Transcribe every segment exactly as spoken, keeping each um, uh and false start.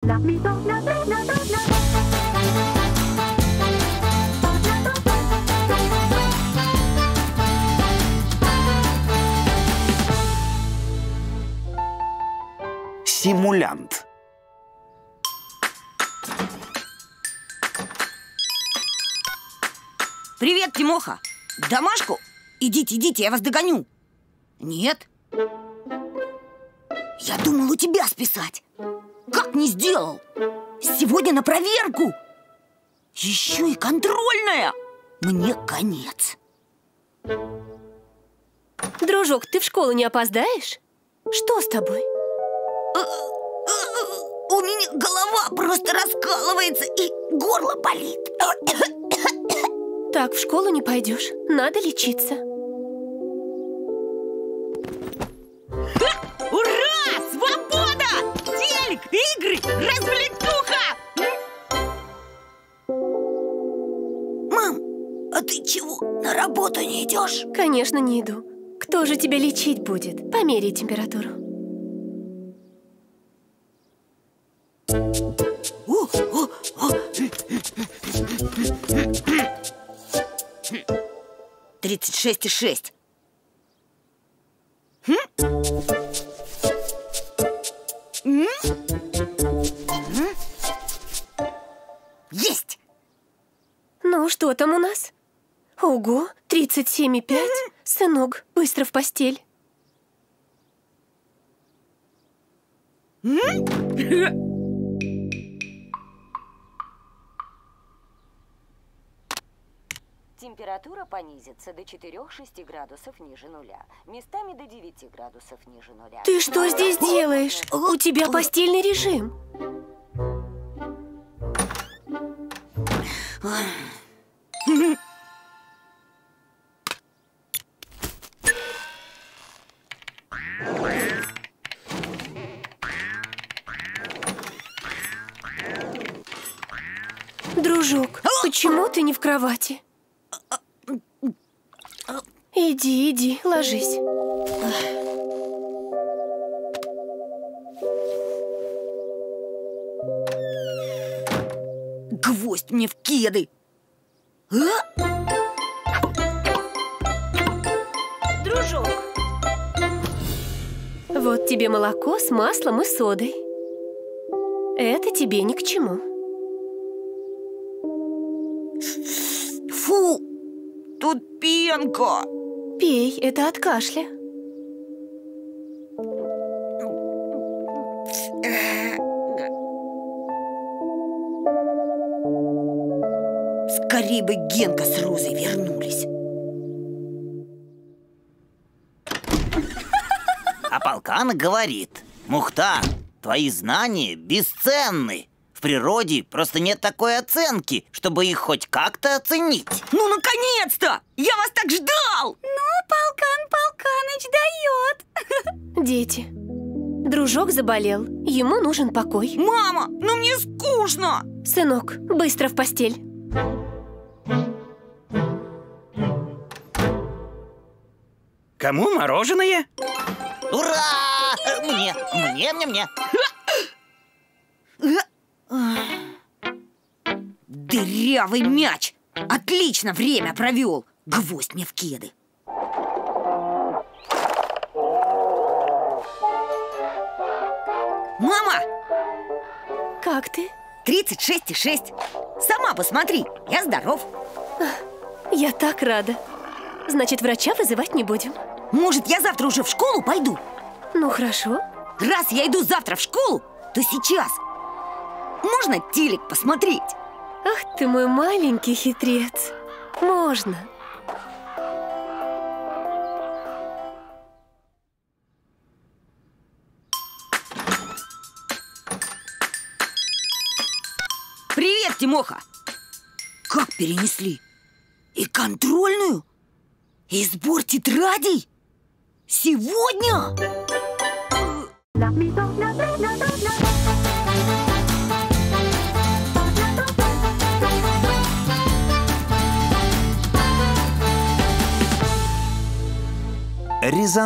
Симулянт. Привет, Тимоха. Домашку? Идите, идите, я вас догоню. Нет? Я думал у тебя списать. Как не сделал? Сегодня на проверку. Еще и контрольная. Мне конец. Дружок, ты в школу не опоздаешь? Что с тобой? У меня голова просто раскалывается и горло болит. Так в школу не пойдешь. Надо лечиться. Ура! Свобода! Телек, игры, развлекуха! Мам, а ты чего, на работу не идешь? Конечно, не иду. Кто же тебя лечить будет? Померяй температуру. О, о, о. тридцать шесть и шесть. М? М? М? Есть! Ну, что там у нас? Ого, тридцать семь и пять. Сынок, быстро в постель. Температура понизится до четырёх-шести градусов ниже нуля. Местами до девяти градусов ниже нуля. Ты что здесь делаешь? У тебя постельный режим. Дружок, почему ты не в кровати? Иди, иди, ложись. Гвоздь мне в кеды. А? Дружок. Вот тебе молоко с маслом и содой. Это тебе ни к чему. Фу, тут пенка. Пей, это от кашля. Скорей бы Генка с Розой вернулись. А полкан говорит: Мухтар, твои знания бесценны. В природе просто нет такой оценки, чтобы их хоть как-то оценить. Ну, наконец-то! Я вас так ждал! Ну, Полкан Полканыч дает. Дети, дружок заболел, ему нужен покой. Мама, ну мне скучно! Сынок, быстро в постель. Кому мороженое? Ура! Мне, мне, мне, мне. Дырявый мяч! Отлично время провел! Гвоздь мне в кеды. Мама! Как ты? тридцать шесть и шесть. Сама посмотри, я здоров. Я так рада. Значит, врача вызывать не будем. Может, я завтра уже в школу пойду? Ну, хорошо. Раз я иду завтра в школу, то сейчас. Можно телек посмотреть? Ах ты мой маленький хитрец. Можно. Привет, Тимоха! Как перенесли? И контрольную? И сбор тетрадей? Сегодня?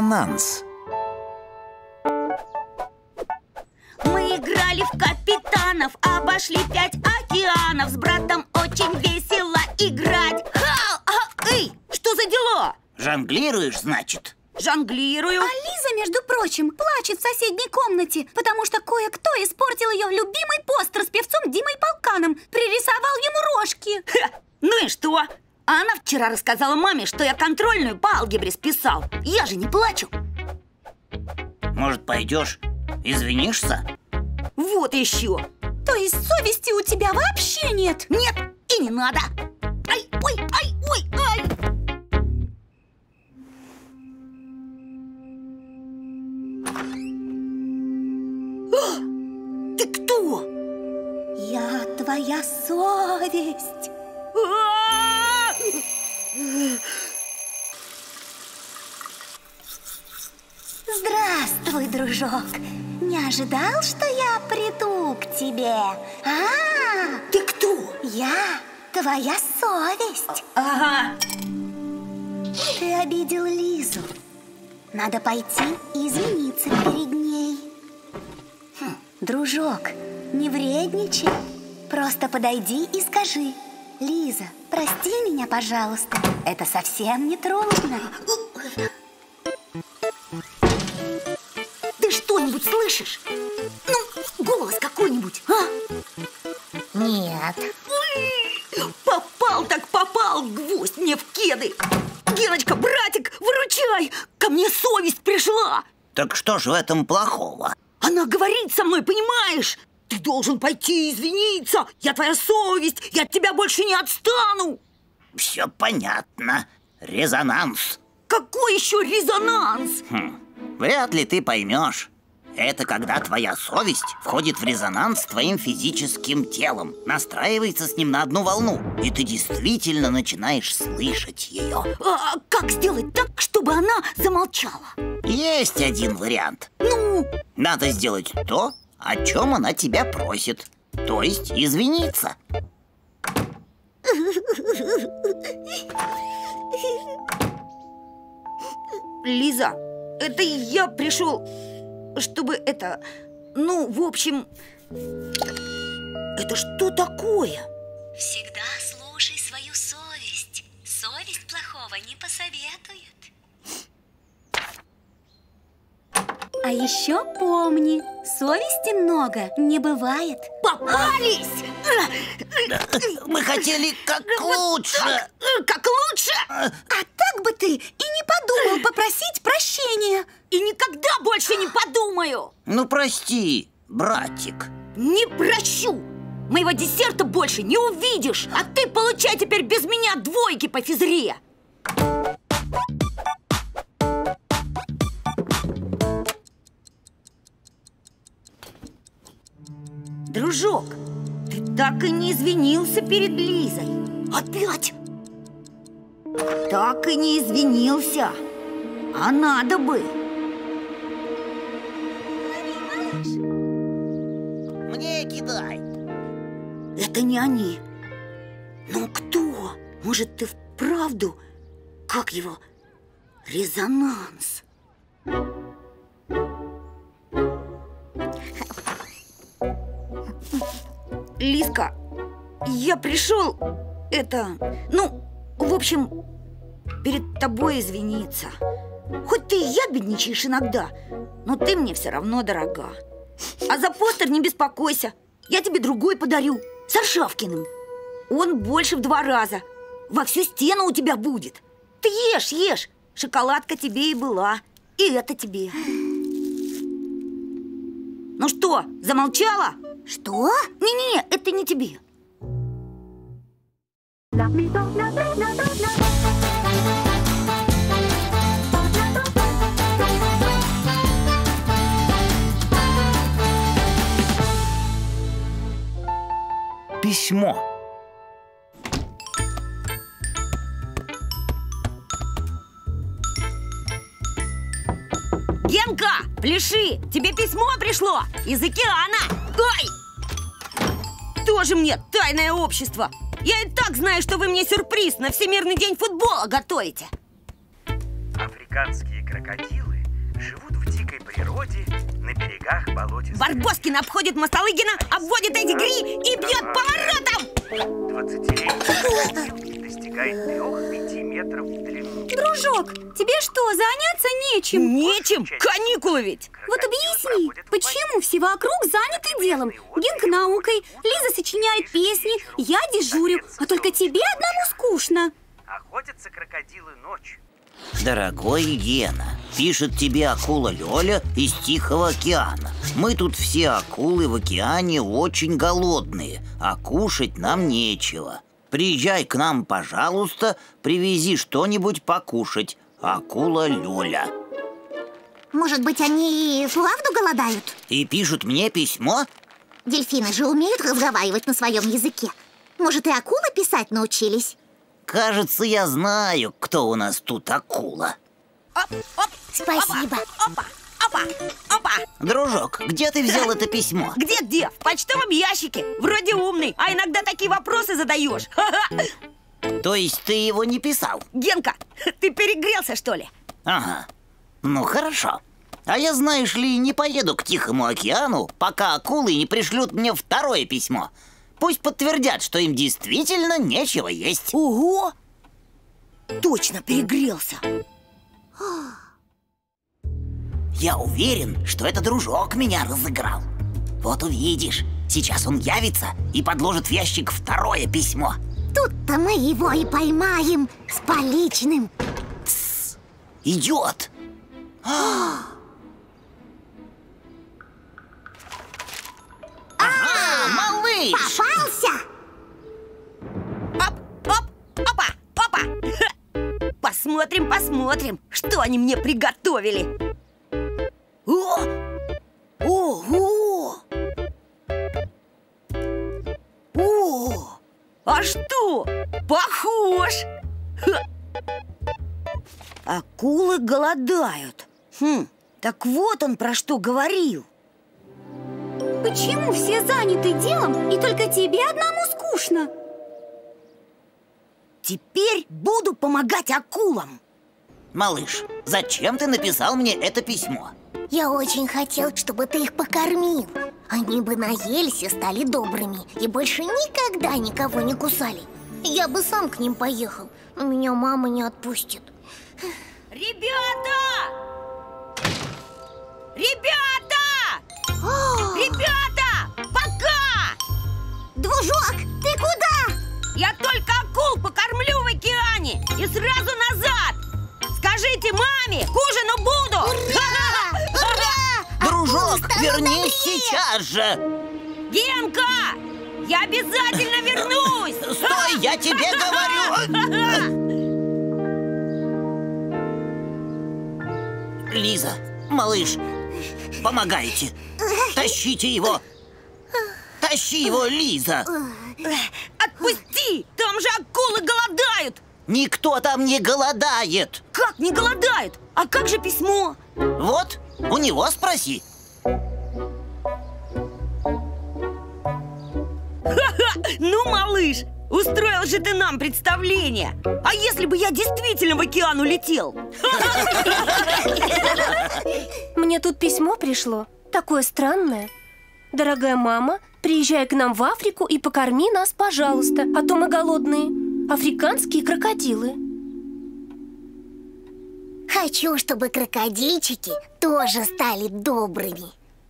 Резонанс. Мы играли в капитана океанов, обошли пять океанов. С братом очень весело играть. Ха! А, эй, что за дела? Жонглируешь, значит? Жонглирую. А Лиза, между прочим, плачет в соседней комнате, потому что кое-кто испортил ее любимый постер с певцом Димой Полканом. Пририсовал ему рожки. Ха, ну и что? А она вчера рассказала маме, что я контрольную по алгебре списал. Я же не плачу. Может, пойдешь, извинишься? Вот еще. То есть совести у тебя вообще нет? Нет, и не надо. Ай, ой, ай, ой, ай. А, ты кто? Я твоя совесть. А! Здравствуй, дружок. Не ожидал, что я приду к тебе? А, Ты кто? я твоя совесть. Ага. Ты обидел Лизу. Надо пойти и извиниться перед ней. Хм, дружок, не вредничай. Просто подойди и скажи: Лиза, прости меня, пожалуйста. Это совсем не трудно. Ты что-нибудь слышишь? Ну, голос какой-нибудь, а? Нет. Ой, попал так попал, гвоздь мне в кеды. Геночка, братик, выручай! Ко мне совесть пришла. Так что же в этом плохого? Она говорит со мной, понимаешь? Ты должен пойти извиниться. Я твоя совесть, я от тебя больше не отстану. Все понятно. Резонанс. Какой еще резонанс? Хм, вряд ли ты поймешь. Это когда твоя совесть входит в резонанс с твоим физическим телом, настраивается с ним на одну волну, и ты действительно начинаешь слышать ее. А как сделать так, чтобы она замолчала? Есть один вариант. Ну? Надо сделать то, о чем она тебя просит. То есть извиниться. Лиза, это я пришел, чтобы это... Ну, в общем... Это что такое? Всегда слушай свою совесть. Совесть плохого не посоветует. А еще помни, совести много не бывает. Попались! Мы хотели как лучше. Как, как лучше? А так бы ты и не подумал попросить прощения. И никогда больше не подумаю. Ну, прости, братик. Не прощу. Моего десерта больше не увидишь. А ты получай теперь без меня двойки по физре. Дружок, ты так и не извинился перед Лизой. Опять? Так и не извинился. А надо бы. Мне кидай. Это не они. Ну кто? Может, ты вправду? Как его? Резонанс. Лизка, я пришел, это, ну, в общем, перед тобой извиниться. Хоть ты и ябедничаешь иногда, но ты мне все равно дорога. А за постер не беспокойся, я тебе другой подарю, с Аршавкиным. Он больше в два раза, во всю стену у тебя будет. Ты ешь, ешь, шоколадка тебе и была, и это тебе. Ну что, замолчала? Что? Не-не-не, это не тебе. Письмо. Генка, пляши, тебе письмо пришло из океана. Ой! Тоже мне тайное общество. Я и так знаю, что вы мне сюрприз на Всемирный день футбола готовите. Африканские крокодилы живут в дикой дикой природе на берегах болотистых. Барбоскин обходит Мостолыгина, обводит Эдигри и бьет поворотом! Двадцатилетний достигает трех-пяти метров в длину. Дружок, тебе что, заняться нечем? Нечем, каникулы ведь! Вот объясни, почему все вокруг заняты делом? Генка наукой, Лиза сочиняет песни, я дежурю, а только тебе одному скучно. Охотятся крокодилы ночью. Дорогой Гена, пишет тебе акула Лёля из Тихого океана. Мы тут все акулы в океане очень голодные, а кушать нам нечего. Приезжай к нам, пожалуйста, привези что-нибудь покушать. Акула Лёля. Может быть, они и вправду голодают? И пишут мне письмо? Дельфины же умеют разговаривать на своем языке. Может, и акулы писать научились? Кажется, я знаю, кто у нас тут акула. Оп, оп, Спасибо. Опа, опа, опа. Дружок, где ты взял это письмо? Где-где? В почтовом ящике. Вроде умный, а иногда такие вопросы задаешь. То есть ты его не писал? Генка, ты перегрелся, что ли? Ага, ну хорошо. А я, знаешь ли, не поеду к Тихому океану, пока акулы не пришлют мне второе письмо. Пусть подтвердят, что им действительно нечего есть. Ого! Точно перегрелся. Я уверен, что это дружок меня разыграл. Вот увидишь, сейчас он явится и подложит в ящик второе письмо. Тут-то мы его и поймаем с поличным. Тссс, идет. Ага, малыш! Попался! Оп, оп, опа, опа. Посмотрим, посмотрим, что они мне приготовили. О! Ого! О! А что? Похож! Ха. Акулы голодают. Хм, так вот он про что говорил. Почему все заняты делом, и только тебе одному скучно? Теперь буду помогать акулам. Малыш, зачем ты написал мне это письмо? Я очень хотел, чтобы ты их покормил. Они бы наелись и стали добрыми, и больше никогда никого не кусали. Я бы сам к ним поехал, но меня мама не отпустит. Ребята! Ребята! Ребята! Пока! Дружок, ты куда? Я только акул покормлю в океане и сразу назад! Скажите маме, к ужину буду! Ура! Ура! Дружок, Акулы станут вернись добрее! сейчас же! Генка! Я обязательно вернусь! Стой, я тебе говорю! Лиза, малыш, помогайте! Тащите его! Тащи его, Лиза! Отпусти! Там же акулы голодают! Никто там не голодает! Как не голодают? А как же письмо? Вот, у него спроси. Ха-ха! Ну, малыш, устроил же ты нам представление. А если бы я действительно в океан улетел? Мне тут письмо пришло, такое странное. Дорогая мама, приезжай к нам в Африку и покорми нас, пожалуйста, а то мы голодные. Африканские крокодилы. Хочу, чтобы крокодильчики тоже стали добрыми.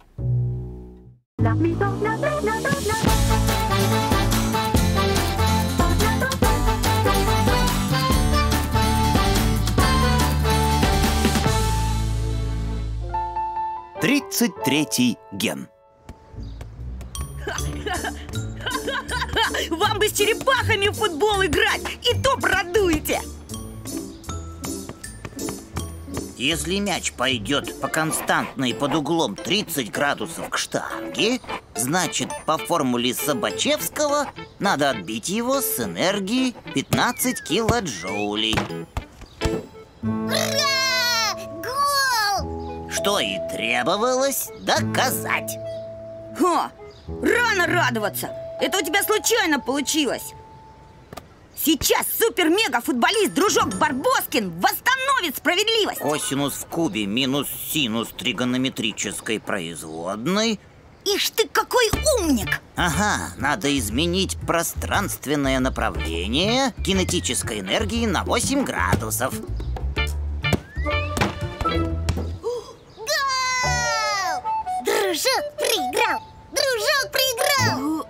Тридцать третий ген. Вам бы с черепахами в футбол играть, и то продуете. Если мяч пойдет по константной под углом тридцать градусов к штанге, значит, по формуле Собачевского надо отбить его с энергией пятнадцать килоджоулей. Ура! Гол! Что и требовалось доказать. Ха, рано радоваться. Это у тебя случайно получилось. Сейчас супер-мега-футболист дружок Барбоскин восстановит восстановит справедливость. Косинус в кубе минус синус тригонометрической производной. Ишь ты, какой умник! Ага, надо изменить пространственное направление кинетической энергии на восемь градусов. Гол! Дружок проиграл! Дружок проиграл!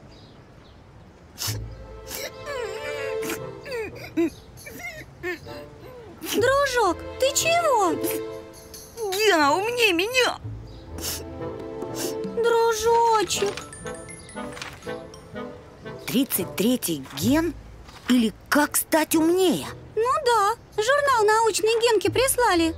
Дружок, ты чего? Гена умнее меня. Дружочек. тридцать третий ген? Или как стать умнее? Ну да, журнал «Научные генки» прислали.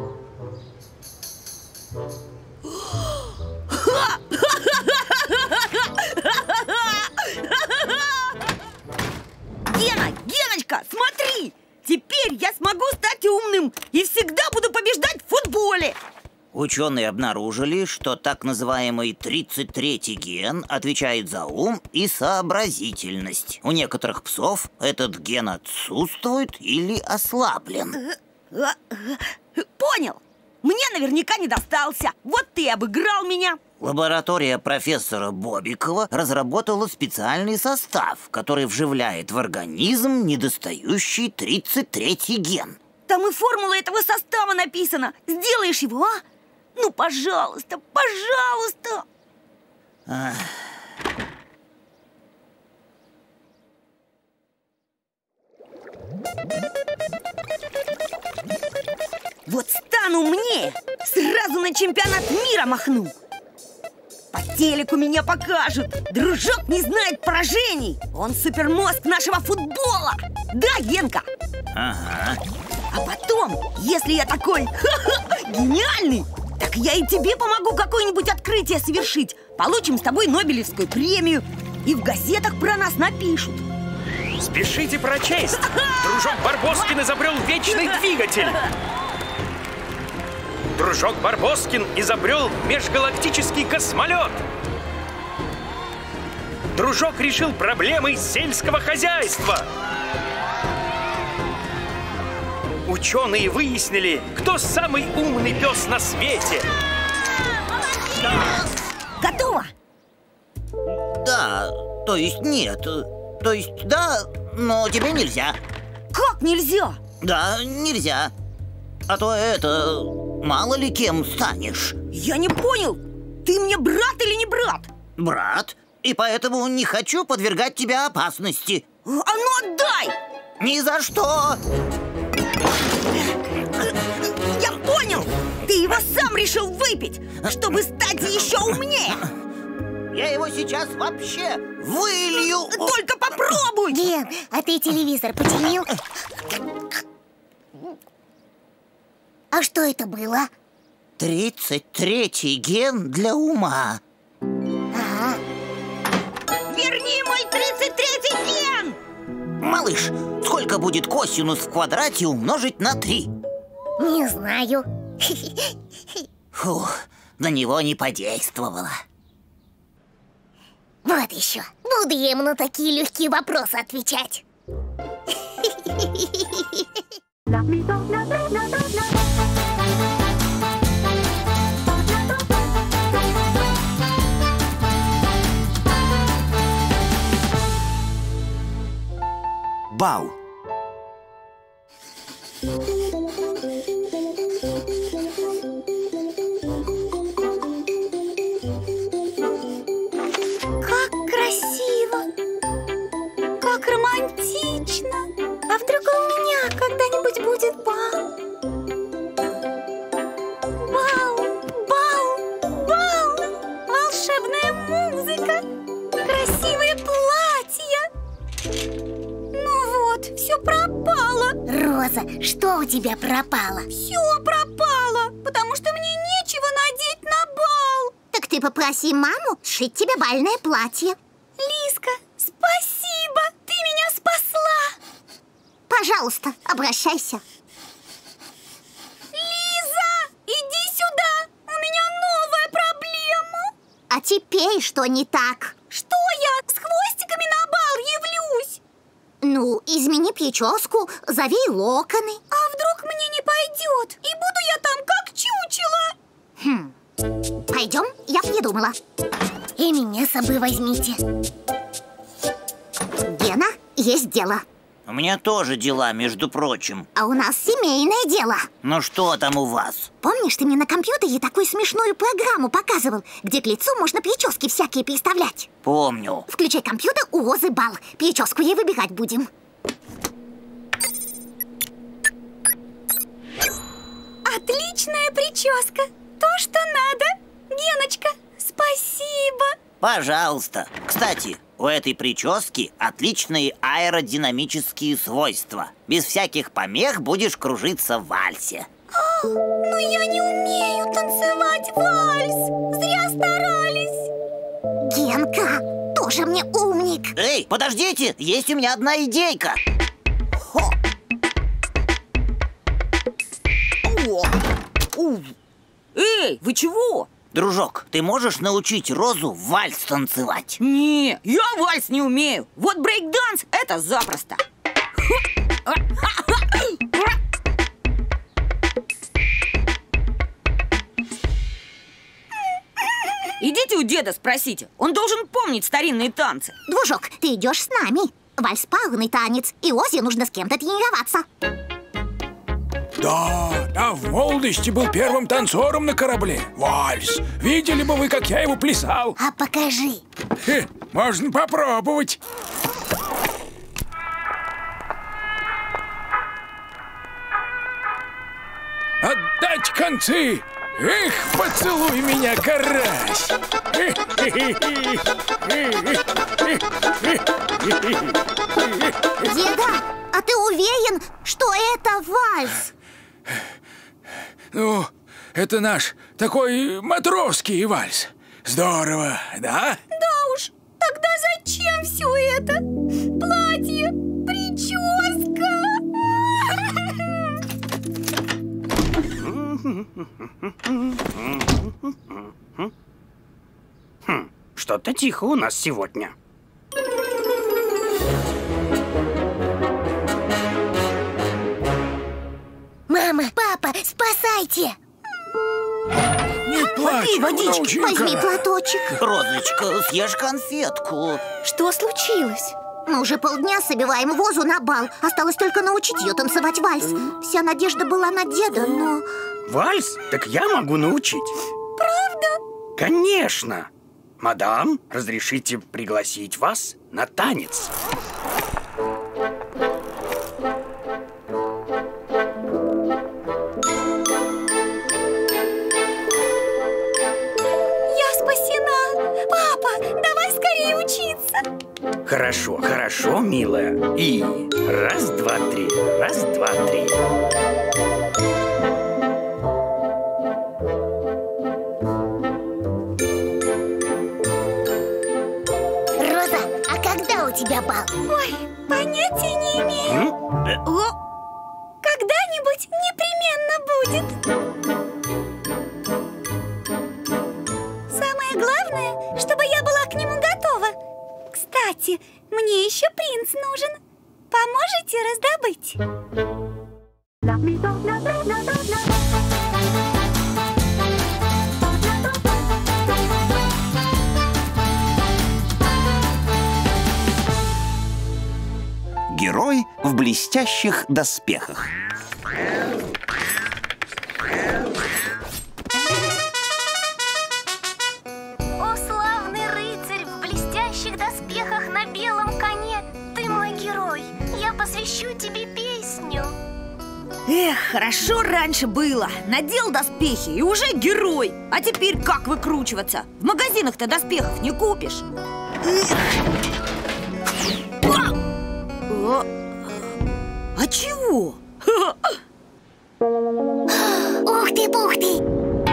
Гена, Геночка, смотри! Теперь я смогу стать умным и всегда буду побеждать в футболе. Ученые обнаружили, что так называемый тридцать третий ген отвечает за ум и сообразительность. У некоторых псов этот ген отсутствует или ослаблен. Понял. Мне наверняка не достался. Вот ты обыграл меня. Лаборатория профессора Бобикова разработала специальный состав, который вживляет в организм недостающий тридцать третий ген. Там и формула этого состава написана. Сделаешь его, а? Ну, пожалуйста, пожалуйста. Ах. Вот стану умнее, сразу на чемпионат мира махну. По телеку меня покажут. Дружок не знает поражений. Он супермозг нашего футбола. Да, Генка? Ага. А потом, если я такой гениальный, так я и тебе помогу какое-нибудь открытие совершить. Получим с тобой Нобелевскую премию. И в газетах про нас напишут. Спешите прочесть. Дружок Барбоскин изобрел вечный двигатель. Дружок Барбоскин изобрел межгалактический космолет. Дружок решил проблемы сельского хозяйства. Ученые выяснили, кто самый умный пес на свете. Готово? Да, то есть нет. То есть да, но тебе нельзя. Как нельзя? Да, нельзя. А то это... мало ли кем станешь. Я не понял, ты мне брат или не брат? Брат, и поэтому не хочу подвергать тебя опасности. А ну отдай! Ни за что! Я понял! Ты его сам решил выпить, чтобы стать еще умнее! Я его сейчас вообще вылью! Только попробуй! Ген, а ты телевизор починил? А что это было? тридцать третий ген для ума. Ага. Верни мой тридцать третий ген! Малыш, сколько будет косинус в квадрате умножить на три? Не знаю. Фух, на него не подействовало. Вот еще. Буду я ему на такие легкие вопросы отвечать. Бау. Как красиво! Как романтично! А вдруг у меня когда-нибудь будет бал? Бал! Бал! Бал! Волшебная музыка! Красивые платья! Ну вот, все пропало! Роза, что у тебя пропало? Все пропало, потому что мне нечего надеть на бал. Так ты попроси маму сшить тебе бальное платье. Лизка, спасибо, ты меня спасла. Пожалуйста, обращайся. Лиза, иди сюда, у меня новая проблема. А теперь что не так? Что я с хвостиками на бал явлюсь? Ну, измени прическу, завей локоны. А вдруг мне не Пойдем, я придумала. И меня с собой возьмите. Гена, есть дело. У меня тоже дела, между прочим. А у нас семейное дело. Ну что там у вас? Помнишь, ты мне на компьютере такую смешную программу показывал, где к лицу можно прически всякие переставлять? Помню. Включай компьютер, у Розы бал. Прическу ей выбирать будем. Отличная прическа. То, что надо. Геночка, спасибо. Пожалуйста. Кстати, у этой прически отличные аэродинамические свойства. Без всяких помех будешь кружиться в вальсе. О, но я не умею танцевать вальс. Зря старались. Генка, тоже мне умник. Эй, подождите, есть у меня одна идейка. Хо. О. У. Эй, вы чего? Дружок, ты можешь научить Розу вальс танцевать? Не, я вальс не умею. Вот брейк-данс — это запросто. Идите у деда спросите. Он должен помнить старинные танцы. Дружок, ты идешь с нами. Вальс — парный танец, и Озе нужно с кем-то тренироваться. Да, я в молодости был первым танцором на корабле. Вальс. Видели бы вы, как я его плясал. А покажи. Хе, можно попробовать. Отдать концы. Эх, поцелуй меня, карась. Деда, а ты уверен, что это вальс? Ну, это наш такой матросский вальс. Здорово, да? Да уж, тогда зачем все это? Платье, прическа. Хм, что-то тихо у нас сегодня. Мама, папа, спасайте! Не плачь, Водички, возьми платочек. Розочка, съешь конфетку. Что случилось? Мы уже полдня собиваем Возу на бал. Осталось только научить ее танцевать вальс. Вся надежда была на деда, но... Вальс? Так я могу научить. Правда? Конечно. Мадам, разрешите пригласить вас на танец? Я спасена. Папа, давай скорее учиться. Хорошо, хорошо, милая. И раз, два, три. Раз, два, три. Роза, а когда у тебя бал? Ой, понятия не имею. М? Э, Когда-нибудь непременно будет. Самое главное, чтобы я была к нему готова. Кстати, мне еще принц нужен. Поможете раздобыть? Герой в блестящих доспехах. О, славный рыцарь в блестящих доспехах на белом коне! Ты мой герой! Я посвящу тебе песню! Эх, хорошо раньше было. Надел доспехи и уже герой. А теперь как выкручиваться? В магазинах-то доспехов не купишь. Эх. А! О! А чего? Ух ты, бух ты!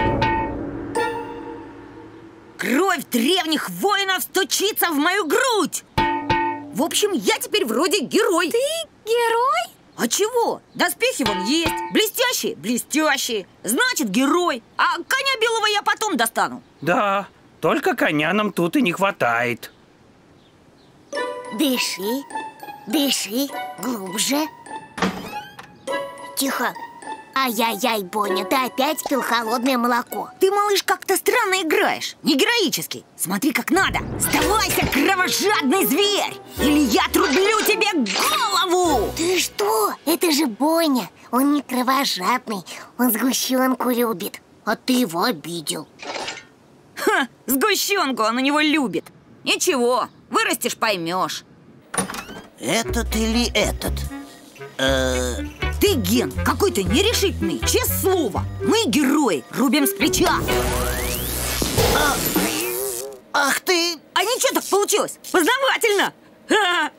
Кровь древних воинов стучится в мою грудь. В общем, я теперь вроде герой. Ты герой? А чего? Доспехи вон есть. Блестящие? Блестящие. Значит, герой. А коня белого я потом достану. Да, только коня нам тут и не хватает. Дыши, дыши глубже. Тихо, Ай-яй-яй, Боня, ты опять пил холодное молоко. Ты, малыш, как-то странно играешь. Не героически. Смотри, как надо. Сдавайся, кровожадный зверь! Или я отрублю тебе голову! Ты что? Это же Боня. Он не кровожадный. Он сгущенку любит. А ты его обидел. Ха, сгущенку он у него любит. Ничего, вырастешь, поймешь. Этот или этот? Э... Ты, Ген, какой-то нерешительный, честное слово. Мы герои, рубим с плеча. А... Ах ты! А ничего так получилось, познавательно. Ха-ха.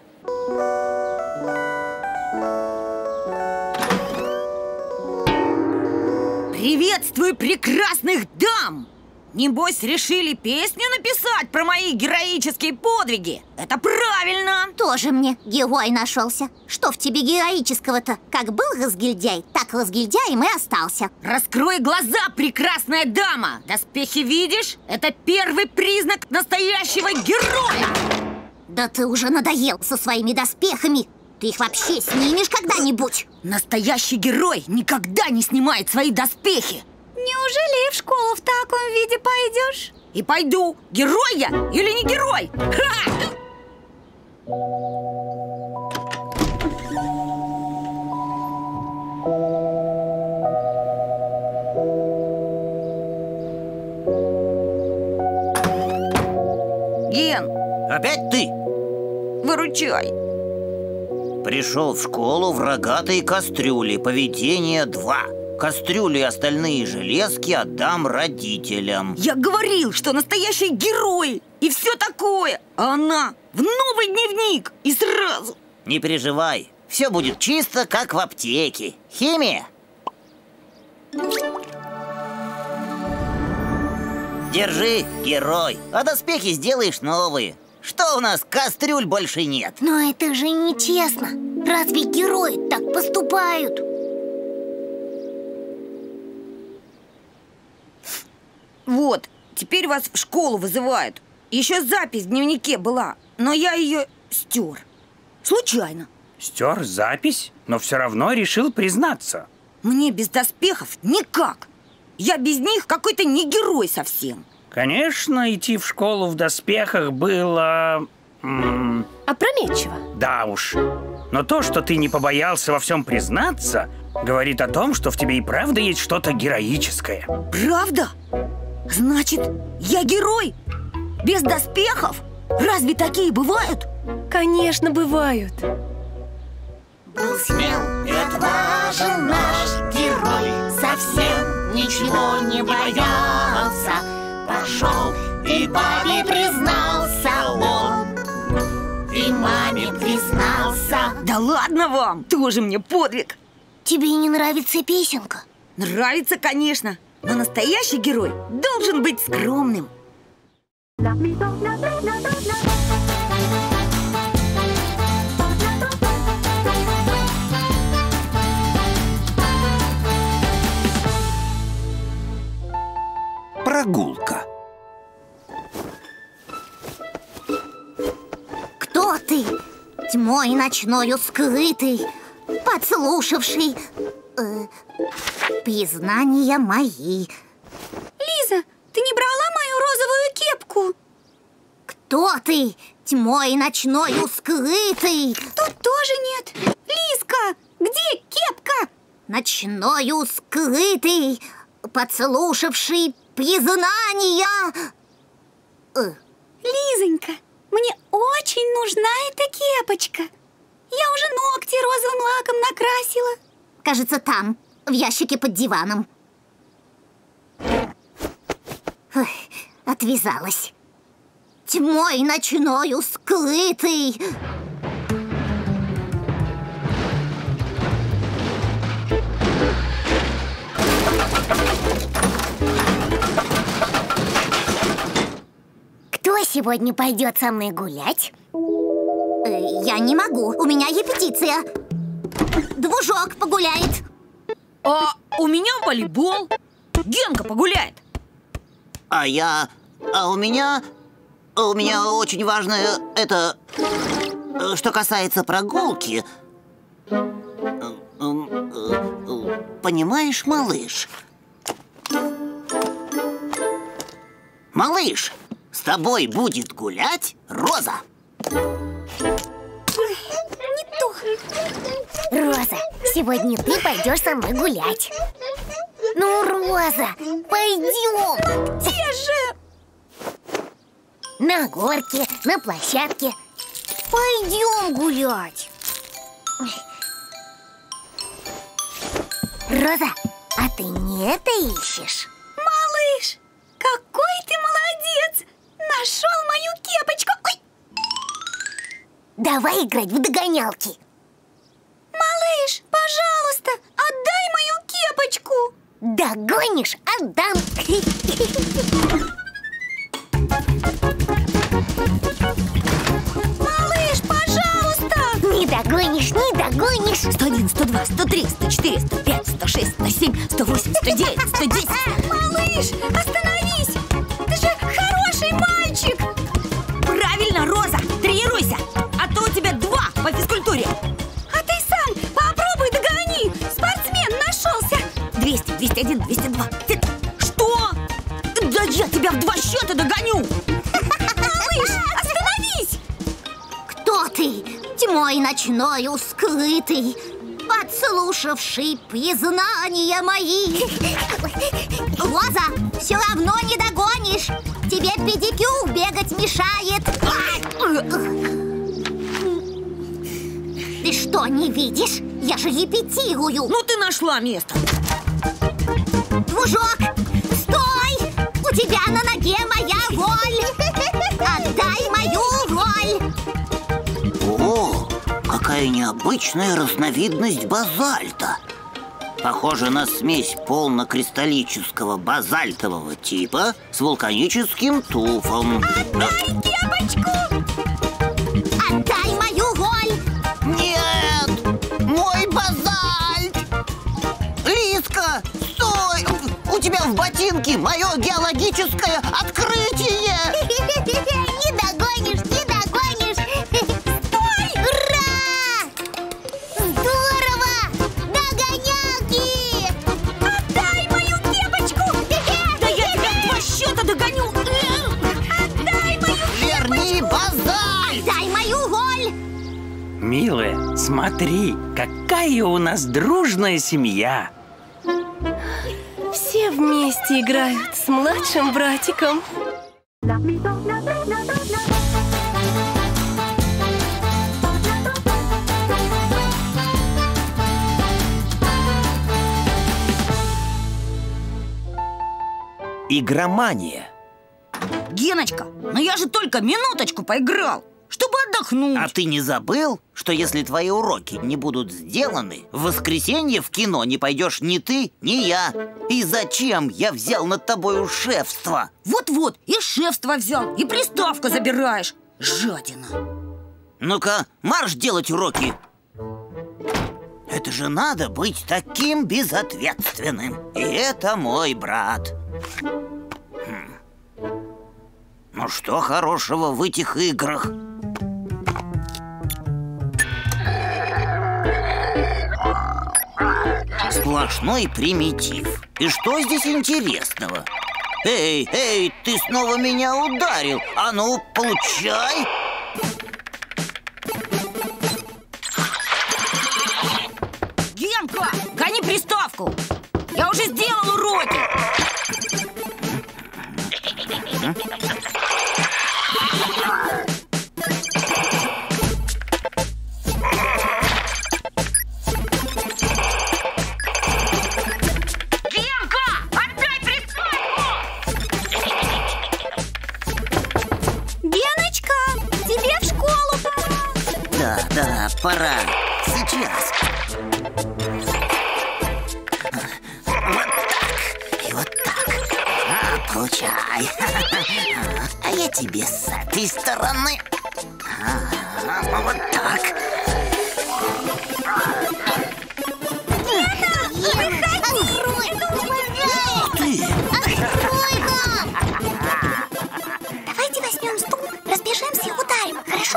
Приветствую прекрасных дам! Небось, решили песню написать про мои героические подвиги? Это правильно! Тоже мне герой нашелся. Что в тебе героического-то? Как был разгильдяй, так разгильдяем и остался. Раскрой глаза, прекрасная дама! Доспехи видишь? Это первый признак настоящего героя! Да ты уже надоел со своими доспехами. Ты их вообще снимешь когда-нибудь? Настоящий герой никогда не снимает свои доспехи. Неужели и в школу в таком виде пойдешь? И пойду. Герой я или не герой? Ха! Ген, Опять ты? выручай. Пришел в школу в рогатой кастрюле. Поведение два. Кастрюли и остальные железки отдам родителям. Я говорил, что настоящий герой и все такое. А она в новый дневник и сразу. Не переживай, все будет чисто, как в аптеке. Химия. Держи, герой, а доспехи сделаешь новые. Что у нас, кастрюль больше нет? Но это же нечестно. Разве герои так поступают? Вот, теперь вас в школу вызывают. Еще запись в дневнике была, но я ее стер. Случайно. Стер запись, но все равно решил признаться. Мне без доспехов никак. Я без них какой-то не герой совсем. Конечно, идти в школу в доспехах было... м, Опрометчиво. да уж. Но то, что ты не побоялся во всем признаться, говорит о том, что в тебе и правда есть что-то героическое. Правда? Значит, я герой? Без доспехов? Разве такие бывают? Конечно, бывают. Был смел и отважен наш герой, совсем ничего не боялся. Пошел и папе признался он, и маме признался. Да ладно вам, тоже мне подвиг. Тебе не нравится песенка? Нравится, конечно, но настоящий герой должен быть скромным. Прогулка. Кто ты, тьмой ночною скрытый, подслушавший э, признания мои? Лиза, ты не брала мою розовую кепку? Кто ты, тьмой ночною скрытый? Тут тоже нет. Лизка, где кепка? Ночною скрытый, подслушавший признания. Э. Лизонька, мне очень нужна эта кепочка. Я уже ногти розовым лаком накрасила. Кажется, там, в ящике под диваном. Ой, отвязалась. Тьмой ночною скрытый. Кто сегодня пойдет со мной гулять? Э, я не могу, у меня репетиция. Двужок погуляет. А у меня волейбол. Генка погуляет. А я... А у меня... У меня очень важное... Это... Что касается прогулки... Понимаешь, малыш? Малыш, с тобой будет гулять Роза. Не то. Роза, сегодня ты пойдешь со мной гулять. Ну, Роза, пойдем. Где же? На горке, на площадке. Пойдем гулять. Роза, а ты не это ищешь? Малыш, какой ты молодец! Нашел мою кепочку. Ой. Давай играть в догонялки. Малыш, пожалуйста, отдай мою кепочку. Догонишь, отдам. Малыш, пожалуйста. Не догонишь, не догонишь. Сто один, сто два, сто три, сто четыре, сто пять, сто шесть, сто семь, сто восемь, сто девять, сто десять. Малыш, остановись! Ты же хороший мальчик! Правильно, Роза, тренируйся, а то у тебя два по физкультуре. А ты сам попробуй догони. Спортсмен нашелся. Двести, двести один, двести два. Что? Да я тебя в два счета догоню. Малыш, остановись! Кто ты, тьмой ночной скрытый, подслушавший признания мои? Роза, все равно не догонишь. Тебе педикюр бегать мешает. Ты что, не видишь? Я же репетирую. Ну ты нашла место. Дружок, стой! У тебя на ноге моя роль. Отдай мою роль. О, какая необычная разновидность базальта. Похоже на смесь полнокристаллического базальтового типа с вулканическим туфом. Отдай кепочку! Отдай мою роль. Нет! Мой базальт! Лиска, стой! У тебя в ботинке мое геологическое открытие! Не догонишь, не догонишь. Стой! Ура! Здорово! Догонялки! Отдай мою кепочку! Да я тебя в два счета догоню! Отдай мою Верни базальт! Дай мою роль! Милая, смотри, какая у нас дружная семья. Все вместе играют с младшим братиком. Игромания. Геночка, ну я же только минуточку поиграл, чтобы отдохнуть. А ты не забыл, что если твои уроки не будут сделаны, в воскресенье в кино не пойдешь ни ты, ни я? И зачем я взял над тобою шефство? Вот-вот, и шефство взял, и приставку забираешь. Жадина. Ну-ка, марш делать уроки. Это же надо быть таким безответственным. И это мой брат. Хм. Ну что хорошего в этих играх? Сплошной примитив. И что здесь интересного? Эй, эй, ты снова меня ударил. А ну, получай. Генка, гони приставку. Я уже сделал уроки. Да, пора. Сейчас. Вот так. И вот так. А, получай. А я тебе с этой стороны. А, вот так. Ух ты! Давайте возьмем стул, разбежимся и ударим, хорошо?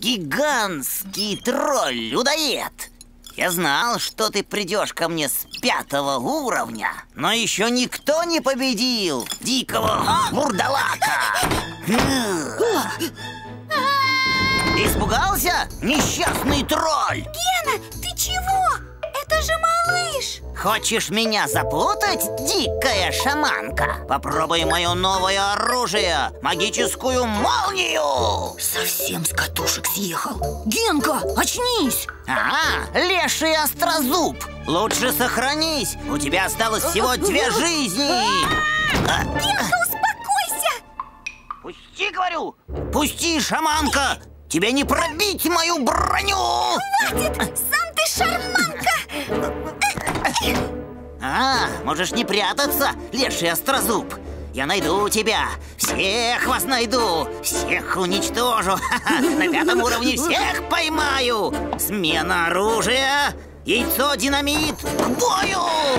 гигантский тролль-людоед. Я знал, что ты придешь ко мне с пятого уровня, но еще никто не победил дикого вурдалака. Испугался, несчастный тролль? Гена, ты чего? Это же малыш! Хочешь меня запутать, дикая шаманка? Попробуй мое новое оружие, магическую молнию! Совсем с катушек съехал. Генка, очнись! А, леший острозуб! Лучше сохранись, у тебя осталось всего две жизни! Генка, успокойся! Пусти, говорю! Пусти, шаманка! Тебе не пробить мою броню! Хватит! Сам ты шарманка! А, можешь не прятаться, леший острозуб. Я найду тебя, всех вас найду, всех уничтожу. На пятом уровне всех поймаю. Смена оружия, яйцо, динамит, к бою!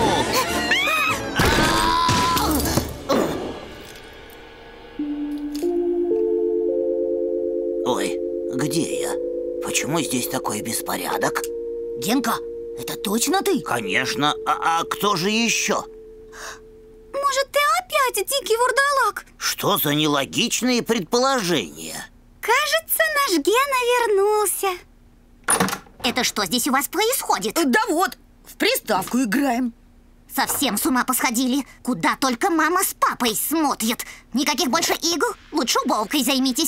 Ой, где я? Почему здесь такой беспорядок? Генка, это точно ты? Конечно, а, а кто же еще? Может, ты опять дикий вурдалак? Что за нелогичные предположения? Кажется, наш Гена вернулся. Это что здесь у вас происходит? Да вот, в приставку играем. Совсем с ума посходили. Куда только мама с папой смотрят. Никаких больше игр, лучше уборкой займитесь.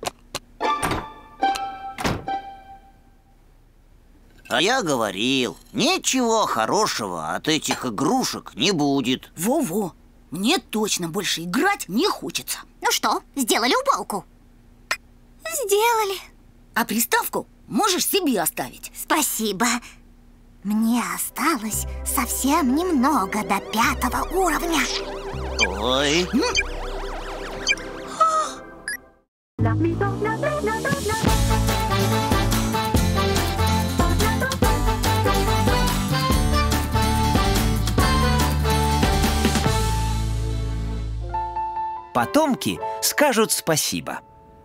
А я говорил, ничего хорошего от этих игрушек не будет. Во-во, мне точно больше играть не хочется. Ну что, сделали уборку? Сделали. А приставку можешь себе оставить. Спасибо. Мне осталось совсем немного до пятого уровня. Ой. Потомки скажут спасибо.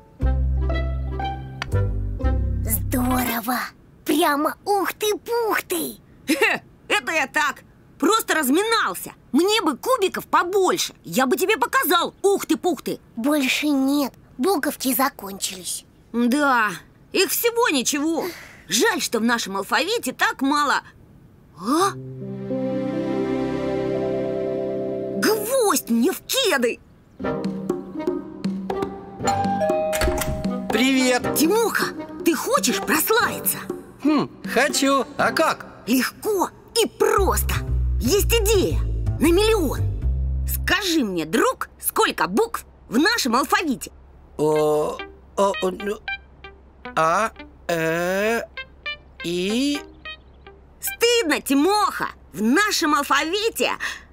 Здорово! Прямо ух-ты-пух-ты! Это я так, просто разминался. Мне бы кубиков побольше. Я бы тебе показал, ух ты-пух ты. Больше нет, буковки закончились. Да, их всего ничего. Жаль, что в нашем алфавите так мало. А? Гвоздь мне в кеды! Привет! Тимоха, ты хочешь прославиться? Хм, хочу. А как? Легко и просто. Есть идея на миллион. Скажи мне, друг, сколько букв в нашем алфавите? О, о, о, ну, А, Э, И... Стыдно, Тимоха. В нашем алфавите...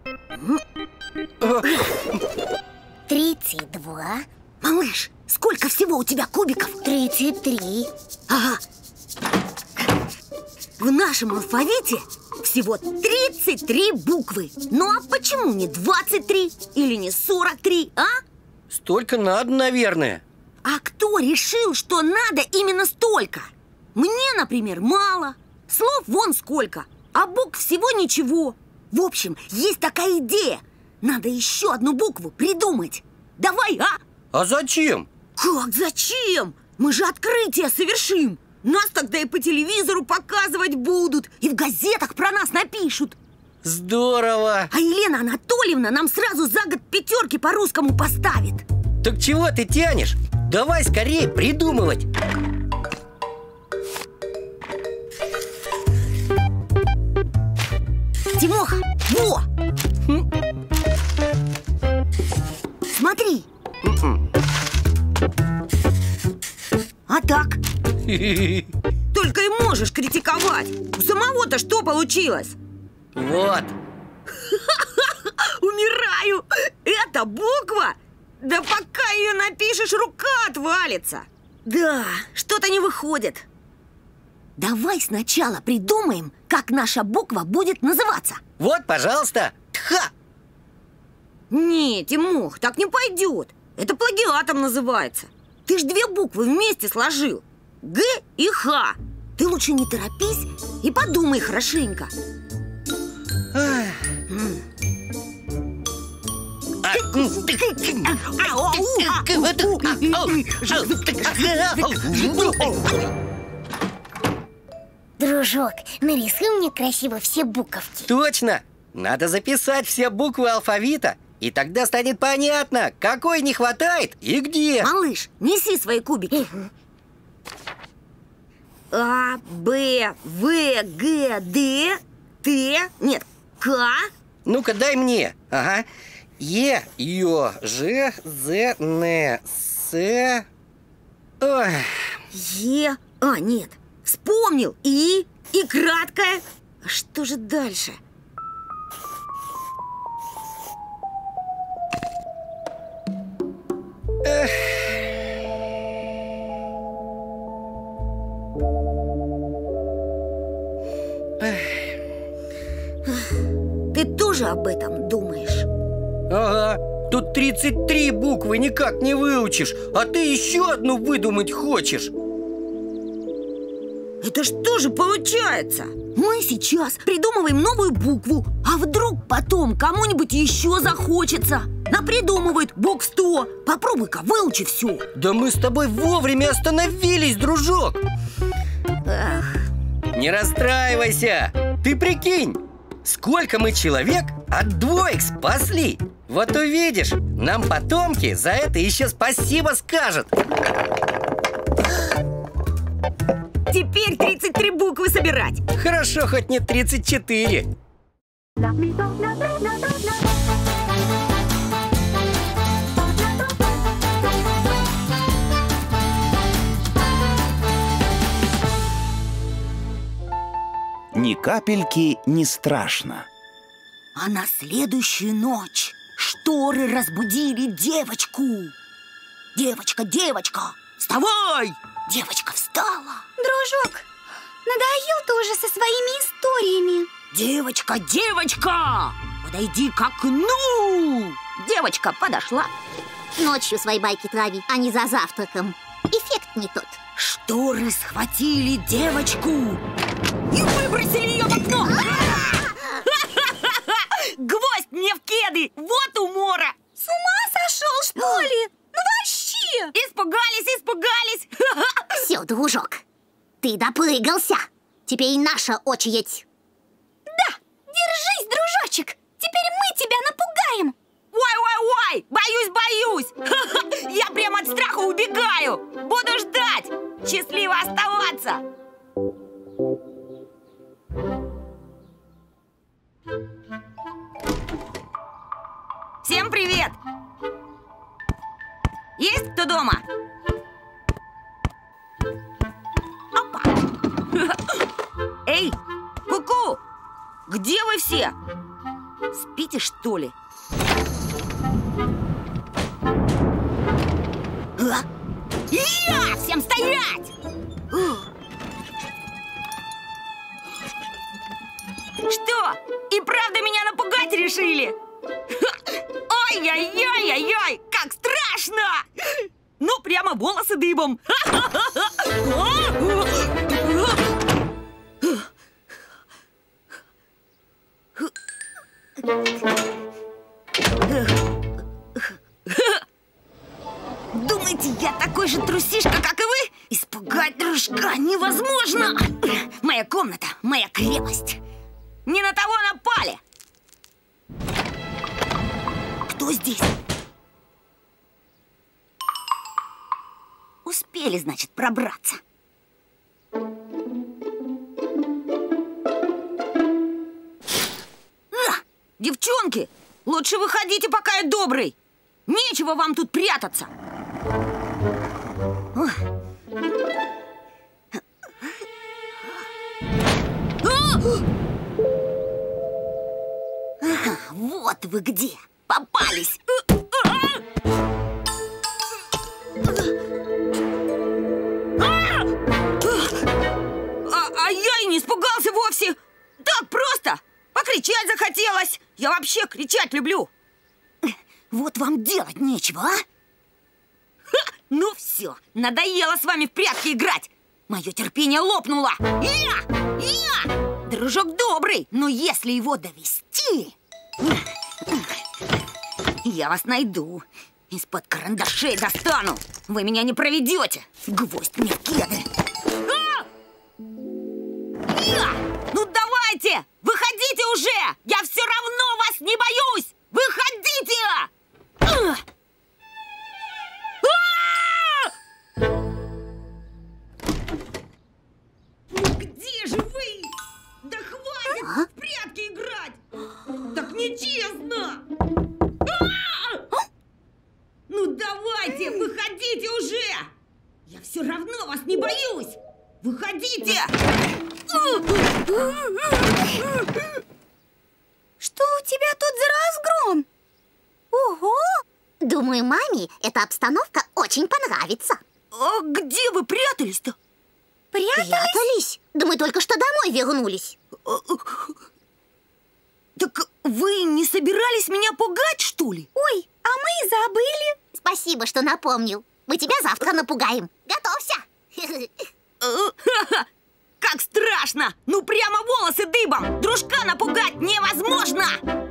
Тридцать два. Малыш, сколько всего у тебя кубиков? Тридцать три. Ага. В нашем алфавите всего тридцать три буквы. Ну а почему не двадцать три или не сорок три, а? Столько надо, наверное. А кто решил, что надо именно столько? Мне, например, мало. Слов вон сколько, а букв всего ничего. В общем, есть такая идея. Надо еще одну букву придумать. Давай, а? А зачем? Как зачем? Мы же открытие совершим. Нас тогда и по телевизору показывать будут, и в газетах про нас напишут. Здорово! А Елена Анатольевна нам сразу за год пятерки по русскому поставит. Так чего ты тянешь? Давай скорее придумывать. Тимоха, во! Хм. Смотри. А так? Только и можешь критиковать. У самого-то что получилось? Вот. Умираю. Это буква? Да пока ее напишешь, рука отвалится. Да, что-то не выходит. Давай сначала придумаем, как наша буква будет называться. Вот, пожалуйста. Тха! Не, Тимох, так не пойдет. Это плагиатом называется. Ты ж две буквы вместе сложил. Г и Х. Ты лучше не торопись и подумай хорошенько. Дружок, нарисуй мне красиво все буковки. Точно! Надо записать все буквы алфавита, и тогда станет понятно, какой не хватает и где. Малыш, неси свои кубики. А, Б, В, Г, Д, Т, нет, К. Ну-ка, дай мне. Ага. Е, Ё, Ж, З, Н, С. Ой. Е, а, нет, вспомнил. И, и краткое. А что же дальше? Эх. Ты тоже об этом думаешь? Ага, тут тридцать три буквы никак не выучишь, а ты еще одну выдумать хочешь. Это что же получается? Мы сейчас придумываем новую букву, а вдруг потом кому-нибудь еще захочется. Напридумывают букв сто. Попробуй-ка, выучи все. Да мы с тобой вовремя остановились, дружок. Эх. Не расстраивайся. Ты прикинь, сколько мы человек от двоек спасли. Вот увидишь, нам потомки за это еще спасибо скажут. Теперь тридцать три буквы собирать. Хорошо, хоть не тридцать четыре. Ни капельки не страшно. А на следующую ночь шторы разбудили девочку. Девочка, девочка, вставай! Девочка встала. Дружок, надоел ты уже со своими историями. Девочка, девочка, подойди к окну. Девочка подошла. Ночью свои байки трави, а не за завтраком. Эффект не тот. Шторы схватили девочку и выбросили ее в окно. Гвоздь мне в кеды, вот умора. С ума сошел, что ли? Ну вообще! Испугались, испугались. Все, дружок, ты допрыгался. Теперь наша очередь. Да, держись, дружочек. Теперь мы тебя напугаем. Ой-ой-ой, боюсь, боюсь. Я прямо от страха убегаю. Буду ждать. Счастливо оставаться. Всем привет! Есть кто дома? Опа! Эй, ку-ку! Где вы все? Спите, что ли? А? Я! Всем стоять! Что? И правда меня напугать решили? Ой-ой-ой-ой-ой, как страшно! Ну, прямо волосы дыбом. Думаете, я такой же трусишка, как и вы? Испугать дружка невозможно. Моя комната, моя крепость. Не на того напали. Кто здесь? Успели, значит, пробраться. А, девчонки, лучше выходите, пока я добрый. Нечего вам тут прятаться. Ага, вот вы где. Попались. А, а я и не испугался вовсе. Так просто. Покричать захотелось. Я вообще кричать люблю. Вот вам делать нечего, а? Ха, ну все, надоело с вами в прятки играть. Мое терпение лопнуло. Я! Я! Дружок добрый, но если его довести, я вас найду. Из-под карандашей достану. Вы меня не проведете. Гвоздь мне в кеды. А! Я! Ну давайте! Выходите уже! Я все равно вас не боюсь! Выходите! А! Где же вы? Да хватит а? в прятки играть! Так нечестно! А! Ну давайте, выходите уже! Я все равно вас не боюсь! Выходите! Что у тебя тут за разгром? Ого! Думаю, маме эта обстановка очень понравится. А где вы прятались-то? Прятались? Прятались? Да мы только что домой вернулись. Так вы не собирались меня пугать, что ли? Ой, а мы забыли. Спасибо, что напомнил. Мы тебя завтра напугаем. Готовься. Как страшно! Ну прямо волосы дыбом! Дружка напугать невозможно!